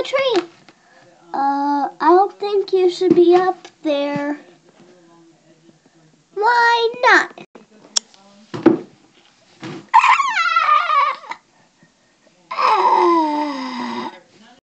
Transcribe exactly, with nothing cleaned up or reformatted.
tree. Uh, I don't think you should be up there. Why not?